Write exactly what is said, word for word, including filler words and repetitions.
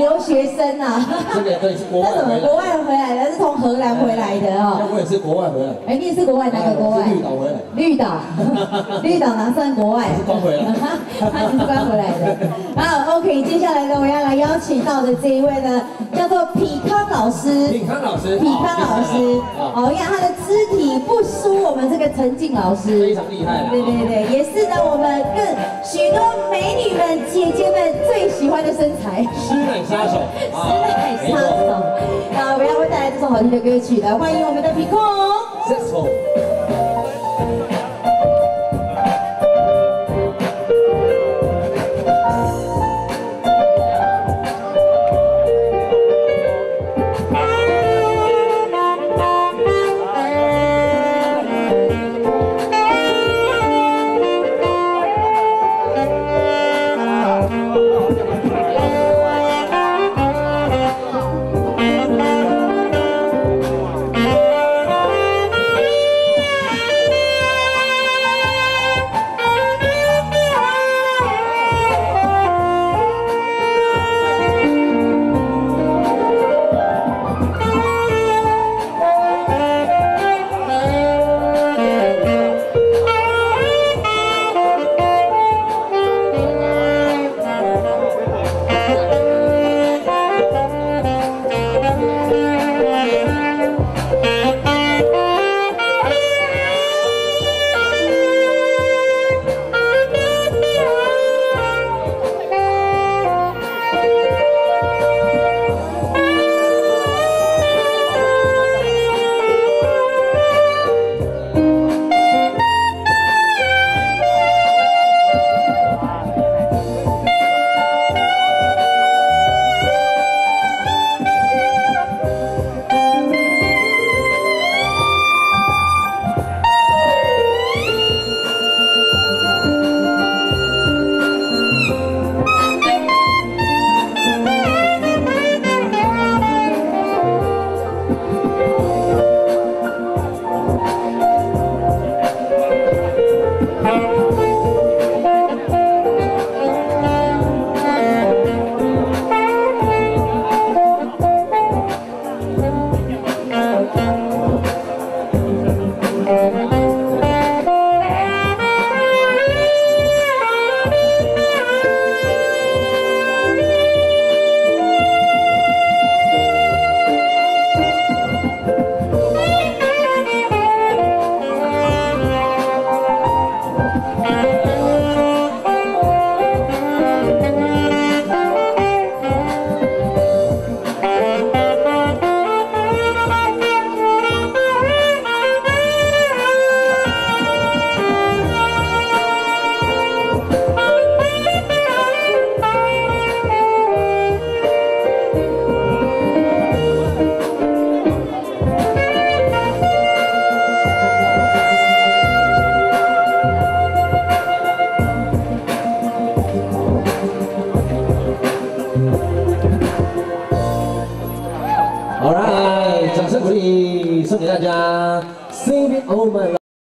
留学生啊。 这个对，是国外那怎么国外回来的？是从荷兰回来的哦。 我也是国外回来。 哎，你也是国外哪个国外？ 绿岛回来。 绿岛，绿岛哪算国外？ 是刚回来。 他是刚回来的。好 ，OK， 接下来呢，我要来邀请到的这一位呢，叫做匹康老师。 匹康老师。 匹康老师。哦，呀，他的肢体不输我们这个陈静老师。 非常厉害。 对对对，也是呢，我们更许多美女们、姐姐们最喜欢的身材。 师奶杀手。 师奶杀手。那我要为带来这首好听的歌曲，来欢迎我们的匹康。 Successful。Alright， 掌声鼓励，送给大家 ，Sing It All My Life。